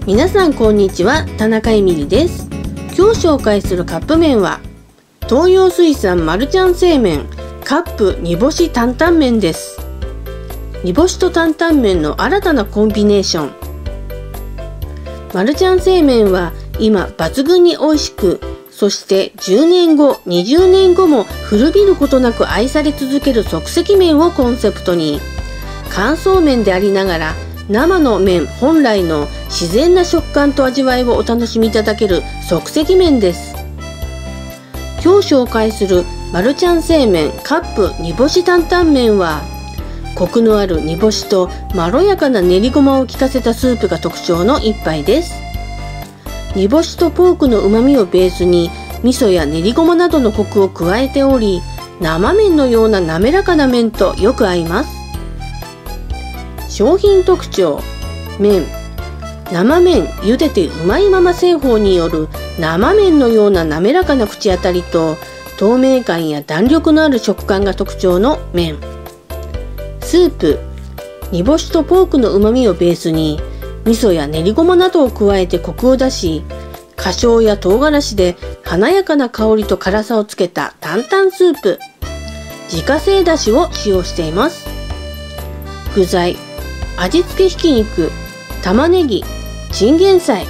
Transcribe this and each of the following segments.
皆さんこんにちは、田中えみりです。今日紹介するカップ麺は東洋水産マルちゃん製麺カップ煮干し担々麺です。煮干しと担々麺の新たなコンビネーション。マルちゃん製麺は今抜群に美味しく、そして10年後、20年後も古びることなく愛され続ける即席麺をコンセプトに、乾燥麺でありながら生の麺本来の自然な食感と味わいをお楽しみいただける即席麺です。今日紹介するマルちゃん製麺カップ煮干し担々麺は、コクのある煮干しとまろやかな練りごまを効かせたスープが特徴の一杯です。煮干しとポークの旨味をベースに味噌や練りごまなどのコクを加えており、生麺のような滑らかな麺とよく合います。商品特徴。麺。生麺茹でてうまいまま製法による生麺のような滑らかな口当たりと透明感や弾力のある食感が特徴の麺。スープ。煮干しとポークのうまみをベースに味噌や練りごまなどを加えてコクを出し、花椒や唐辛子で華やかな香りと辛さをつけた担々スープ。自家製だしを使用しています。具材。味付けひき肉、玉ねぎ、チンゲン菜。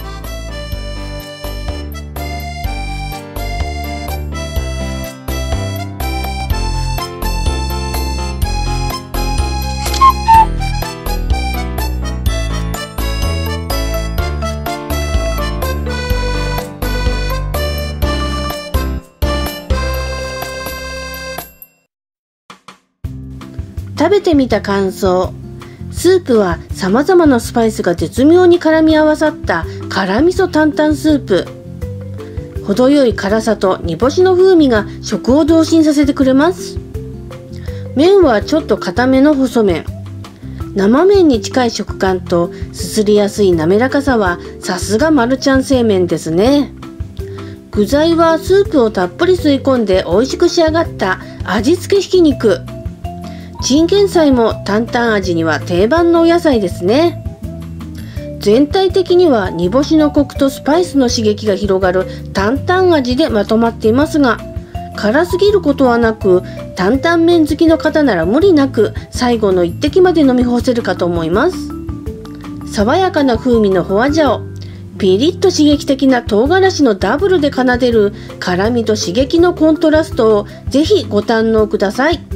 食べてみた感想。スープは様々なスパイスが絶妙に絡み合わさった辛味噌担々スープ。程よい辛さと煮干しの風味が食を同心させてくれます。麺はちょっと固めの細麺。生麺に近い食感とすすりやすい滑らかさはさすがマルちゃん製麺ですね。具材はスープをたっぷり吸い込んで美味しく仕上がった味付けひき肉。チンゲン菜も担々味には定番のお野菜ですね。全体的には煮干しのコクとスパイスの刺激が広がる担々味でまとまっていますが、辛すぎることはなく、担々麺好きの方なら無理なく最後の一滴まで飲み干せるかと思います。爽やかな風味のホワジャオ、ピリッと刺激的な唐辛子のダブルで奏でる辛みと刺激のコントラストをぜひご堪能ください。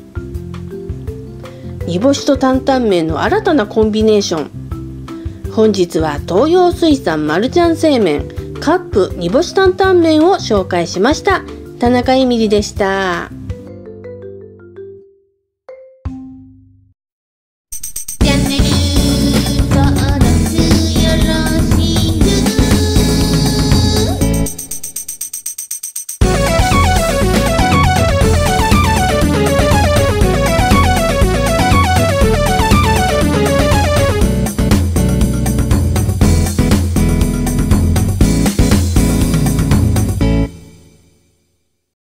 煮干しと担々麺の新たなコンビネーション。本日は東洋水産マルちゃん製麺カップ煮干し担々麺を紹介しました。田中えみりでした。